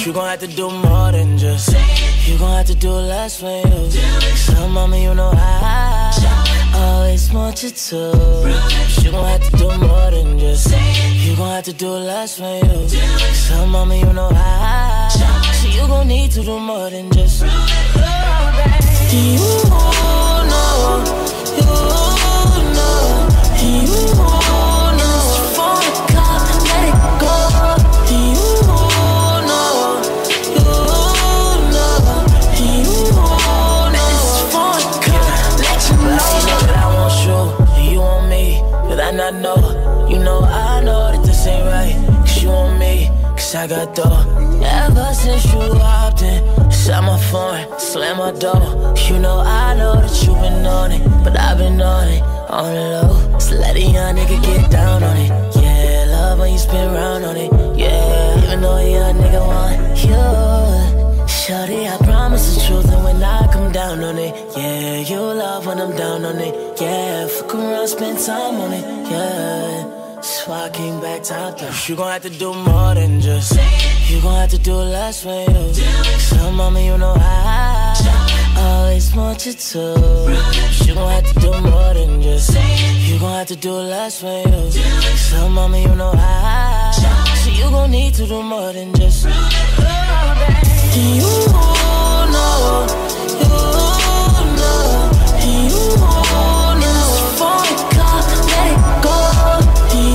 You gon' have to do more than just. You gon' have to do less for you. So mama, you know I always want you to. You gon' have to do more than just. You gon' have to do less for you. So mama, you know so you gon' need to do more than just. You know, you know, you know. I know, you know, I know that this ain't right. Cause you on me, cause I got dough. Ever since you walked in, shut my phone, slam my door. You know, I know that you been on it, but I've been on it, on the low. So let a young nigga get down on it. Yeah, love when you spin round on it. Yeah, even though a young nigga want you. Shawty, I promise the truth, and when I come down on it, yeah, you love when I'm down on it, yeah, fuck around, spend time on it, yeah, so I came back top down. You gon' have to do more than just. You gon' have to do less for you. So mama, you know I always want you to. You gon' have to do more than just. You gon' have to do less for you. So mama, you know so you gon' need to do more than just. You know, you know, you know. This phone call, let it go. You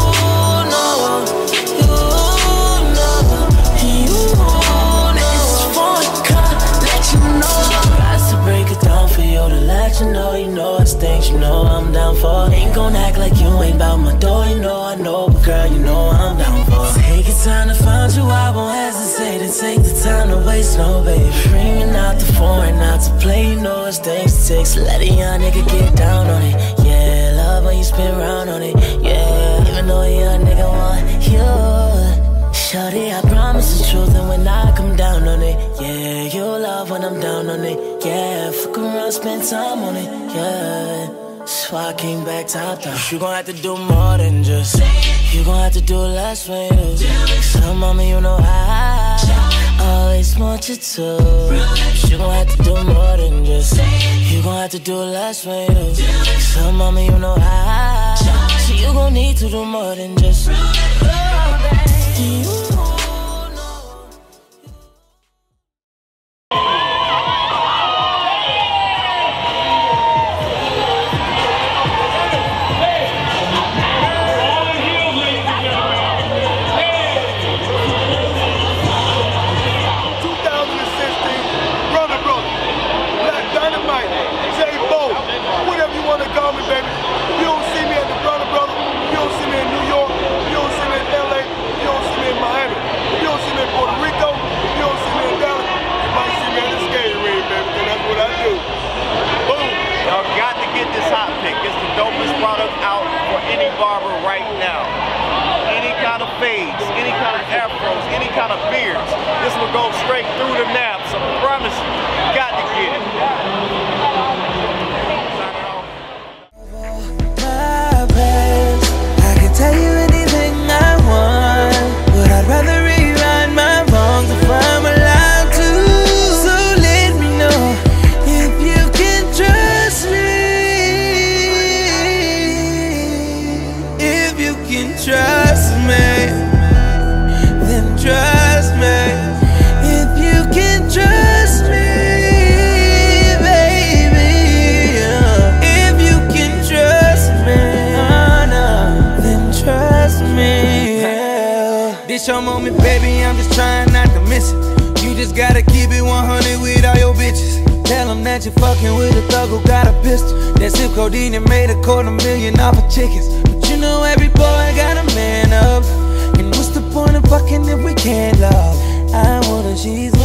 know, you know, you know. This phone call, let you know. Got to break it down for you to let you know. You know it's things you know I'm down for. Ain't gon' act like you ain't bout my door. You know I know, but girl, you know I'm down for. Take your time to find you, I won't hesitate to take the time to waste, no baby. Ringing out the phone, not to play, you know it's things to take. So let a young nigga get down on it. Yeah, love when you spin round on it. Yeah, even though a young nigga want you. Shawty, I promise the truth, and when I come down on it, yeah, you love when I'm down on it. Yeah, fuck around, spend time on it. Yeah, so I came back top down. You gon' have to do more than just. You gon' have to do less for you. So mama, you know I always want you to. You gon' have to do more than just. You gon' have to do less for you. So mama, you know so you gon' need to do more than just. You any kind of afros, any kind of beards. This will go straight through the naps. I promise you, got to get it. I can tell you anything I want, but I'd rather rewrite my wrongs if I'm allowed to. So let me know if you can trust me. If you can trust me, then trust me. If you can trust me, baby, if you can trust me, then trust me. This your moment, baby, I'm just trying not to miss it. You just gotta keep it 100 with all your bitches. Tell them that you're fucking with a thug who got a pistol. That zip codeine and made $250,000 off of chickens. But you know every boy got a man up. And what's the point of fucking if we can't love? I want her, she's